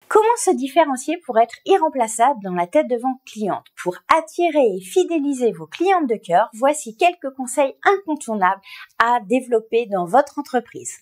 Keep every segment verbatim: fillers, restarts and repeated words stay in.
Comment se différencier pour être irremplaçable dans la tête de vos clientes? Pour attirer et fidéliser vos clientes de cœur, voici quelques conseils incontournables à développer dans votre entreprise.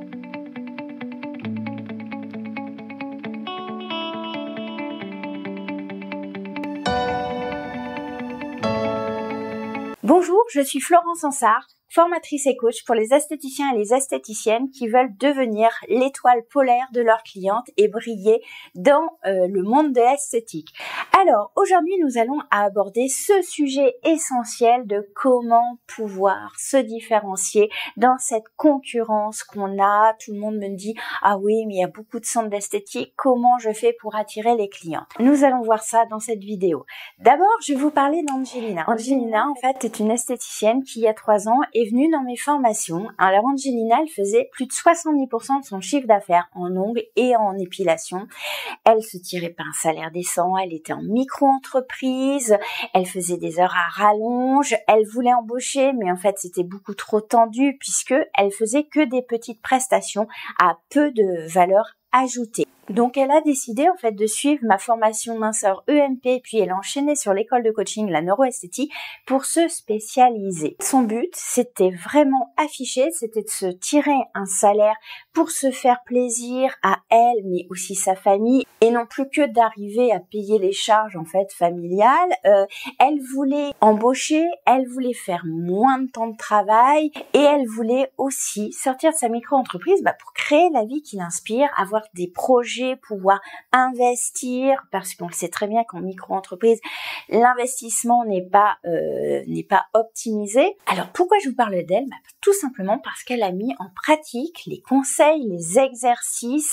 Bonjour, je suis Florence Ansart, formatrice et coach pour les esthéticiens et les esthéticiennes qui veulent devenir l'étoile polaire de leurs clientes et briller dans euh, le monde de l'esthétique. Alors, aujourd'hui, nous allons aborder ce sujet essentiel de comment pouvoir se différencier dans cette concurrence qu'on a. Tout le monde me dit « Ah oui, mais il y a beaucoup de centres d'esthétique, comment je fais pour attirer les clients ?» Nous allons voir ça dans cette vidéo. D'abord, je vais vous parler d'Angelina. Angelina, en fait, est une esthéticienne qui, il y a trois ans, est venue dans mes formations. Alors Angelina, elle faisait plus de soixante-dix pour cent de son chiffre d'affaires en ongles et en épilation. Elle se tirait pas un salaire décent, elle était en micro-entreprise, elle faisait des heures à rallonge, elle voulait embaucher, mais en fait c'était beaucoup trop tendu puisque elle faisait que des petites prestations à peu de valeur ajoutée. Donc elle a décidé en fait de suivre ma formation minceur E M P, puis elle a enchaîné sur l'école de coaching, la neuroesthétique, pour se spécialiser. Son but, c'était vraiment affiché, c'était de se tirer un salaire pour se faire plaisir à elle, mais aussi sa famille, et non plus que d'arriver à payer les charges en fait familiales. Euh, elle voulait embaucher, elle voulait faire moins de temps de travail, et elle voulait aussi sortir de sa micro-entreprise bah, pour créer la vie qui l'inspire, avoir des projets, pouvoir investir, parce qu'on le sait très bien qu'en micro-entreprise, l'investissement n'est pas euh, n'est pas optimisé. Alors pourquoi je vous parle d'elle? Bah, tout simplement parce qu'elle a mis en pratique les conseils, les exercices,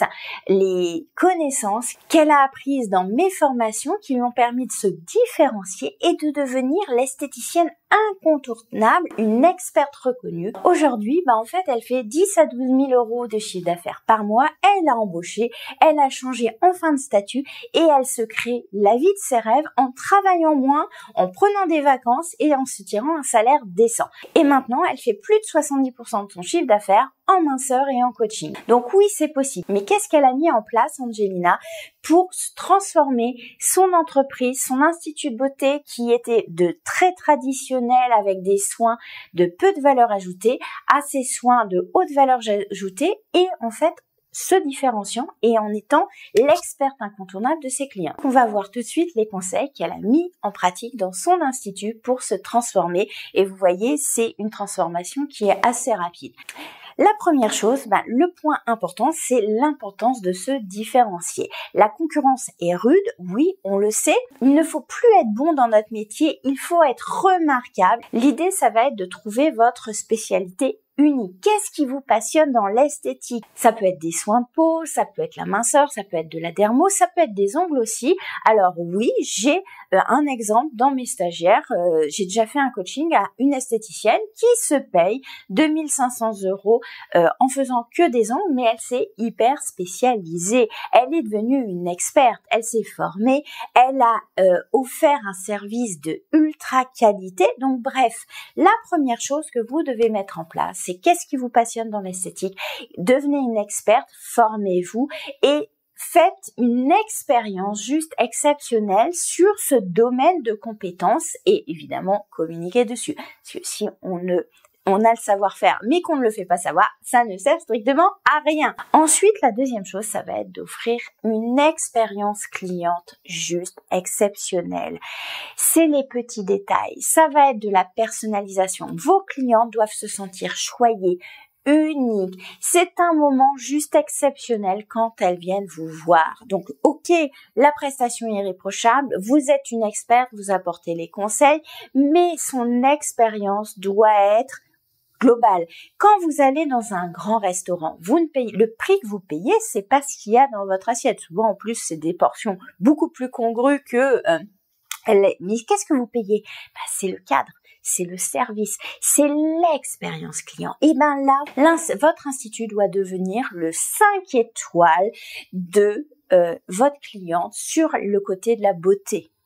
les connaissances qu'elle a apprises dans mes formations qui lui ont permis de se différencier et de devenir l'esthéticienne incontournable, une experte reconnue. Aujourd'hui, bah en fait, elle fait dix à douze mille euros de chiffre d'affaires par mois. Elle a embauché, elle a changé enfin de statut et elle se crée la vie de ses rêves en travaillant moins, en prenant des vacances et en se tirant un salaire décent. Et maintenant, elle fait plus de soixante-dix pour cent de son chiffre d'affaires en minceur et en coaching. Donc oui, c'est possible. Mais qu'est-ce qu'elle a mis en place, Angelina, pour se transformer son entreprise, son institut de beauté qui était de très traditionnel avec des soins de peu de valeur ajoutée à ces soins de haute valeur ajoutée et en fait se différenciant et en étant l'experte incontournable de ses clients. On va voir tout de suite les conseils qu'elle a mis en pratique dans son institut pour se transformer et vous voyez, c'est une transformation qui est assez rapide. La première chose, bah, le point important, c'est l'importance de se différencier. La concurrence est rude, oui, on le sait. Il ne faut plus être bon dans notre métier, il faut être remarquable. L'idée, ça va être de trouver votre spécialité unique. Qu'est-ce qui vous passionne dans l'esthétique? Ça peut être des soins de peau, ça peut être la minceur, ça peut être de la dermo, ça peut être des ongles aussi. Alors oui, j'ai euh, un exemple dans mes stagiaires. Euh, j'ai déjà fait un coaching à une esthéticienne qui se paye deux mille cinq cents euros euh, en faisant que des ongles, mais elle s'est hyper spécialisée. Elle est devenue une experte. Elle s'est formée. Elle a euh, offert un service de ultra qualité. Donc bref, la première chose que vous devez mettre en place, c'est qu'est-ce qui vous passionne dans l'esthétique. Devenez une experte, formez-vous et faites une expérience juste exceptionnelle sur ce domaine de compétences et évidemment communiquez dessus. Parce que si on ne on a le savoir-faire, mais qu'on ne le fait pas savoir, ça ne sert strictement à rien. Ensuite, la deuxième chose, ça va être d'offrir une expérience cliente juste exceptionnelle. C'est les petits détails. Ça va être de la personnalisation. Vos clients doivent se sentir choyés, unique. C'est un moment juste exceptionnel quand elles viennent vous voir. Donc, ok, la prestation est irréprochable, vous êtes une experte, vous apportez les conseils, mais son expérience doit être globale. Quand vous allez dans un grand restaurant, vous ne payez, le prix que vous payez, c'est pas ce qu'il y a dans votre assiette. Souvent, en plus, c'est des portions beaucoup plus congrues que euh, les... Mais qu'est-ce que vous payez? Bah, c'est le cadre. C'est le service, c'est l'expérience client. Et ben là, votre institut doit devenir le cinq étoiles de euh, votre cliente sur le côté de la beauté.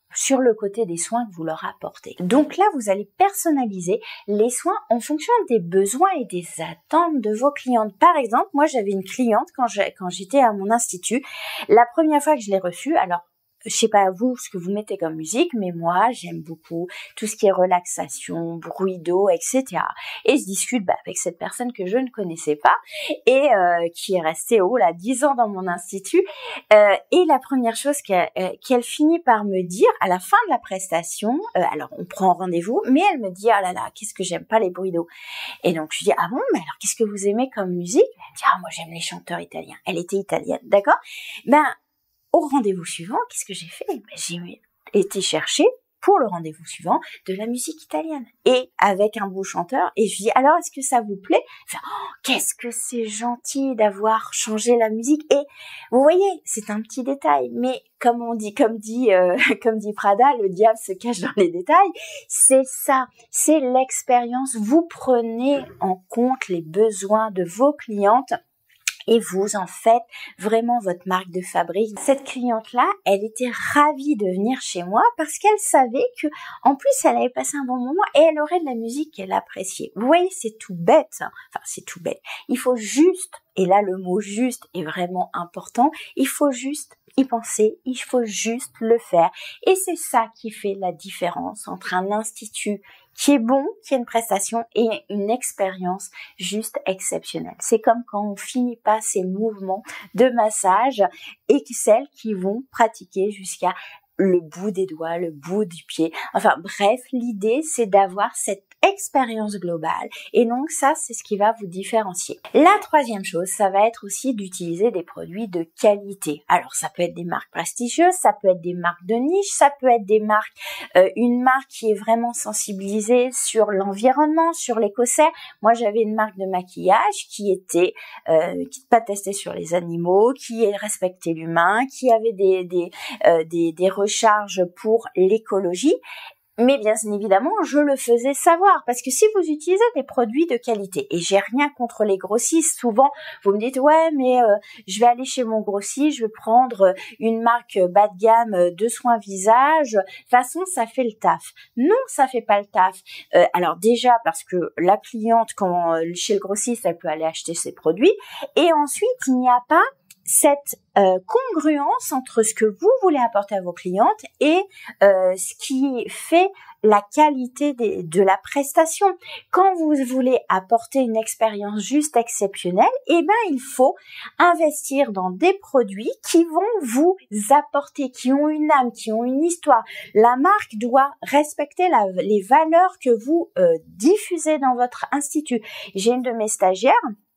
sur le côté des soins que vous leur apportez. Donc là, vous allez personnaliser les soins en fonction des besoins et des attentes de vos clientes. Par exemple, moi, j'avais une cliente quand j'ai, quand j'étais à mon institut. La première fois que je l'ai reçue, alors, je sais pas vous ce que vous mettez comme musique, mais moi j'aime beaucoup tout ce qui est relaxation, bruit d'eau, et cetera. Et je discute bah, avec cette personne que je ne connaissais pas et euh, qui est restée oh là dix ans dans mon institut. Euh, et la première chose qu'elle, euh, qu'elle finit par me dire à la fin de la prestation, euh, alors on prend rendez-vous, mais elle me dit ah là là qu'est-ce que j'aime pas les bruits d'eau. Et donc je dis ah bon mais alors qu'est-ce que vous aimez comme musique? Elle me dit ah moi j'aime les chanteurs italiens. Elle était italienne, d'accord? Ben au rendez-vous suivant, qu'est-ce que j'ai fait? Ben, j'ai été chercher pour le rendez-vous suivant de la musique italienne et avec un beau chanteur. Et je dis alors est-ce que ça vous plaît? Enfin, oh, qu'est-ce que c'est gentil d'avoir changé la musique. Et vous voyez, c'est un petit détail, mais comme on dit, comme dit, euh, comme dit Prada, le diable se cache dans les détails. C'est ça, c'est l'expérience. Vous prenez en compte les besoins de vos clientes. Et vous en faites vraiment votre marque de fabrique. Cette cliente-là, elle était ravie de venir chez moi parce qu'elle savait que, en plus, elle avait passé un bon moment et elle aurait de la musique qu'elle appréciait. Vous voyez, c'est tout bête. Enfin, c'est tout bête. Il faut juste, et là le mot juste est vraiment important, il faut juste y penser, il faut juste le faire. Et c'est ça qui fait la différence entre un institut qui est bon, qui a une prestation et une expérience juste exceptionnelle. C'est comme quand on finit pas ces mouvements de massage et celles qui vont pratiquer jusqu'à le bout des doigts, le bout du pied. Enfin bref, l'idée c'est d'avoir cette expérience globale et donc ça c'est ce qui va vous différencier. La troisième chose, ça va être aussi d'utiliser des produits de qualité. Alors ça peut être des marques prestigieuses, ça peut être des marques de niche, ça peut être des marques, euh, une marque qui est vraiment sensibilisée sur l'environnement, sur l'écossaire. Moi j'avais une marque de maquillage qui était euh, qui pas testée sur les animaux, qui respectait l'humain, qui avait des des euh, des, des recharges pour l'écologie. Mais bien évidemment, je le faisais savoir parce que si vous utilisez des produits de qualité, et j'ai rien contre les grossistes, souvent vous me dites ouais mais euh, je vais aller chez mon grossiste, je vais prendre une marque bas de gamme de soins visage, de toute façon ça fait le taf. Non, ça fait pas le taf. Euh, alors déjà parce que la cliente quand euh, chez le grossiste, elle peut aller acheter ses produits, et ensuite il n'y a pas cette euh, congruence entre ce que vous voulez apporter à vos clientes et euh, ce qui fait la qualité des, de la prestation. Quand vous voulez apporter une expérience juste exceptionnelle, eh ben il faut investir dans des produits qui vont vous apporter, qui ont une âme, qui ont une histoire. La marque doit respecter la, les valeurs que vous euh, diffusez dans votre institut. J'ai une de mes stagiaires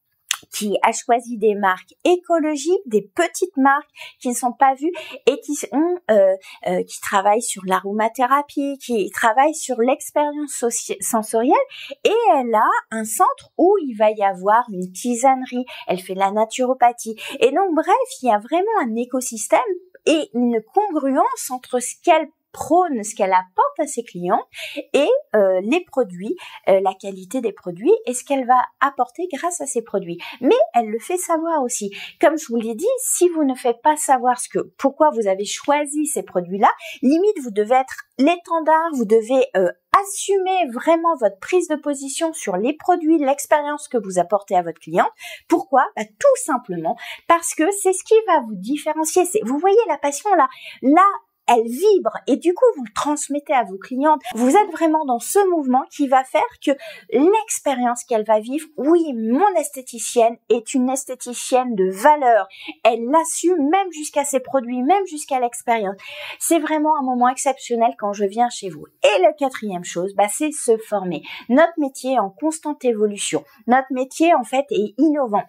qui a choisi des marques écologiques, des petites marques qui ne sont pas vues et qui ont, euh, euh, qui travaillent sur l'aromathérapie, qui travaillent sur l'expérience sensorielle, et elle a un centre où il va y avoir une tisanerie, elle fait de la naturopathie. Et donc bref, il y a vraiment un écosystème et une congruence entre ce qu'elle prône, ce qu'elle apporte à ses clients et euh, les produits, euh, la qualité des produits et ce qu'elle va apporter grâce à ces produits. Mais elle le fait savoir aussi. Comme je vous l'ai dit, si vous ne faites pas savoir ce que, pourquoi vous avez choisi ces produits-là, limite vous devez être l'étendard, vous devez euh, assumer vraiment votre prise de position sur les produits, l'expérience que vous apportez à votre cliente. Pourquoi? Bah, tout simplement parce que c'est ce qui va vous différencier. C'est, vous voyez la passion là, là elle vibre et du coup vous le transmettez à vos clientes. Vous êtes vraiment dans ce mouvement qui va faire que l'expérience qu'elle va vivre, oui, mon esthéticienne est une esthéticienne de valeur. Elle l'assume même jusqu'à ses produits, même jusqu'à l'expérience. C'est vraiment un moment exceptionnel quand je viens chez vous. Et la quatrième chose, bah, c'est se former. Notre métier est en constante évolution. Notre métier, en fait, est innovant.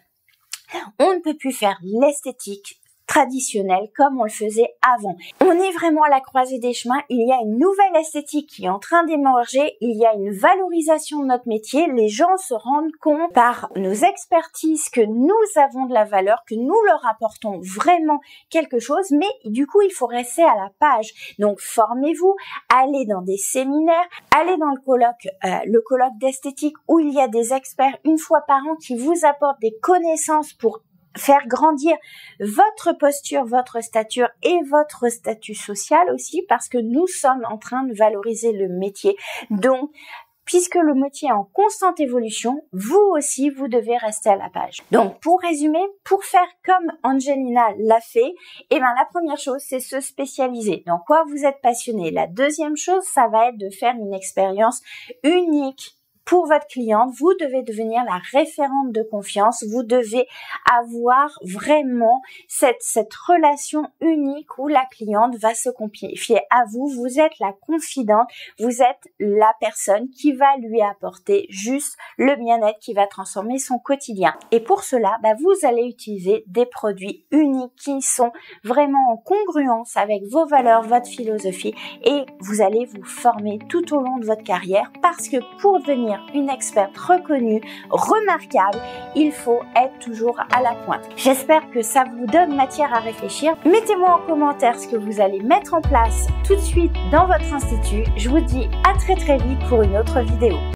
On ne peut plus faire l'esthétique traditionnel comme on le faisait avant. On est vraiment à la croisée des chemins, il y a une nouvelle esthétique qui est en train d'émerger, il y a une valorisation de notre métier, les gens se rendent compte par nos expertises que nous avons de la valeur, que nous leur apportons vraiment quelque chose, mais du coup il faut rester à la page. Donc formez-vous, allez dans des séminaires, allez dans le colloque, euh, le colloque d'esthétique où il y a des experts une fois par an qui vous apportent des connaissances pour faire grandir votre posture, votre stature et votre statut social aussi, parce que nous sommes en train de valoriser le métier. Donc, puisque le métier est en constante évolution, vous aussi, vous devez rester à la page. Donc, pour résumer, pour faire comme Angelina l'a fait, eh ben, la première chose, c'est se spécialiser. Dans quoi vous êtes passionné. La deuxième chose, ça va être de faire une expérience unique pour votre cliente. Vous devez devenir la référente de confiance. Vous devez avoir vraiment cette, cette relation unique où la cliente va se confier à vous. Vous êtes la confidente. Vous êtes la personne qui va lui apporter juste le bien-être qui va transformer son quotidien. Et pour cela, bah, vous allez utiliser des produits uniques qui sont vraiment en congruence avec vos valeurs, votre philosophie, et vous allez vous former tout au long de votre carrière, parce que pour devenir une experte reconnue, remarquable, il faut être toujours à la pointe. J'espère que ça vous donne matière à réfléchir. Mettez-moi en commentaire ce que vous allez mettre en place tout de suite dans votre institut. Je vous dis à très très vite pour une autre vidéo.